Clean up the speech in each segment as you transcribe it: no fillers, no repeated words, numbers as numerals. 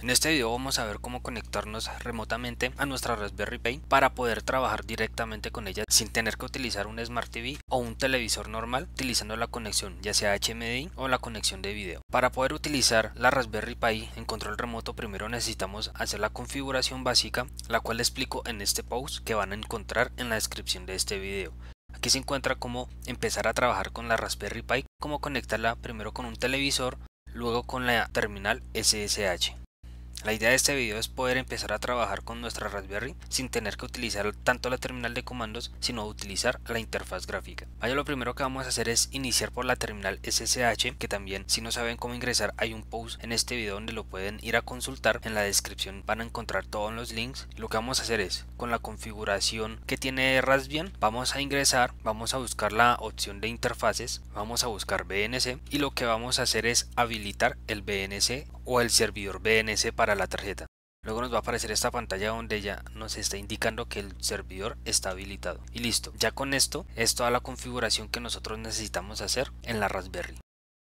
En este video vamos a ver cómo conectarnos remotamente a nuestra Raspberry Pi para poder trabajar directamente con ella sin tener que utilizar un Smart TV o un televisor normal, utilizando la conexión ya sea HMI o la conexión de video. Para poder utilizar la Raspberry Pi en control remoto, primero necesitamos hacer la configuración básica, la cual explico en este post que van a encontrar en la descripción de este video. Aquí se encuentra cómo empezar a trabajar con la Raspberry Pi, cómo conectarla primero con un televisor, luego con la terminal SSH. La idea de este video es poder empezar a trabajar con nuestra Raspberry sin tener que utilizar tanto la terminal de comandos, sino utilizar la interfaz gráfica. Allá lo primero que vamos a hacer es iniciar por la terminal SSH, que también, si no saben cómo ingresar, hay un post en este video donde lo pueden ir a consultar. En la descripción van a encontrar todos los links. Lo que vamos a hacer es, con la configuración que tiene Raspbian, vamos a ingresar, vamos a buscar la opción de interfaces, vamos a buscar BNC y lo que vamos a hacer es habilitar el BNC o el servidor BNC para la tarjeta. Luego nos va a aparecer esta pantalla donde ya nos está indicando que el servidor está habilitado. Y listo, ya con esto es toda la configuración que nosotros necesitamos hacer en la Raspberry.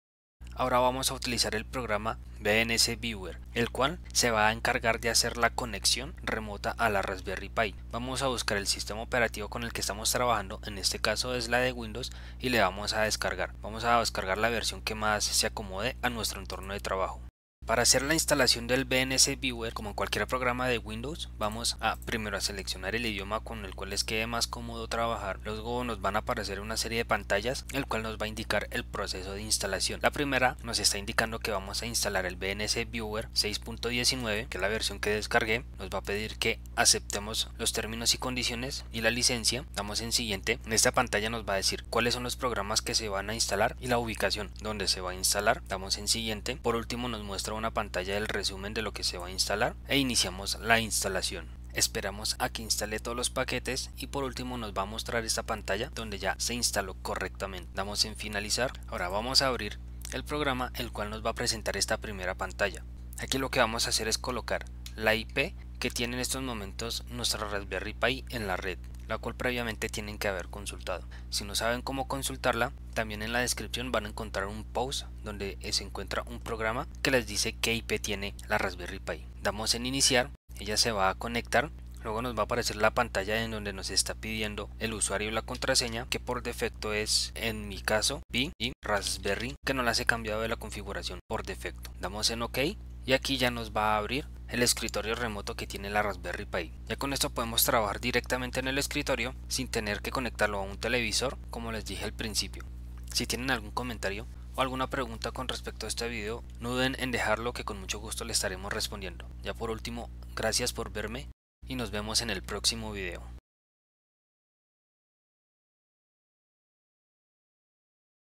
Ahora vamos a utilizar el programa BNC Viewer, el cual se va a encargar de hacer la conexión remota a la Raspberry Pi. Vamos a buscar el sistema operativo con el que estamos trabajando, en este caso es la de Windows, y le vamos a descargar. Vamos a descargar la versión que más se acomode a nuestro entorno de trabajo. Para hacer la instalación del BNC Viewer, como en cualquier programa de Windows, vamos a primero a seleccionar el idioma con el cual les quede más cómodo trabajar. Luego nos van a aparecer una serie de pantallas, el cual nos va a indicar el proceso de instalación. La primera nos está indicando que vamos a instalar el BNC Viewer 6.19, que es la versión que descargué. Nos va a pedir que aceptemos los términos y condiciones y la licencia. Damos en siguiente. En esta pantalla nos va a decir cuáles son los programas que se van a instalar y la ubicación donde se va a instalar. Damos en siguiente. Por último nos muestra una pantalla del resumen de lo que se va a instalar e iniciamos la instalación. Esperamos a que instale todos los paquetes y por último nos va a mostrar esta pantalla donde ya se instaló correctamente. Damos en finalizar. Ahora vamos a abrir el programa, el cual nos va a presentar esta primera pantalla. Aquí lo que vamos a hacer es colocar la IP que tiene en estos momentos nuestra Raspberry Pi en la red, la cual previamente tienen que haber consultado. Si no saben cómo consultarla, también en la descripción van a encontrar un post donde se encuentra un programa que les dice qué IP tiene la Raspberry Pi. Damos en iniciar, ella se va a conectar. Luego nos va a aparecer la pantalla en donde nos está pidiendo el usuario y la contraseña, que por defecto es, en mi caso, Pi y Raspberry, que no las he cambiado de la configuración por defecto. Damos en OK y aquí ya nos va a abrir el escritorio remoto que tiene la Raspberry Pi. Ya con esto podemos trabajar directamente en el escritorio sin tener que conectarlo a un televisor, como les dije al principio. Si tienen algún comentario o alguna pregunta con respecto a este video, no duden en dejarlo, que con mucho gusto le estaremos respondiendo. Ya por último, gracias por verme y nos vemos en el próximo video.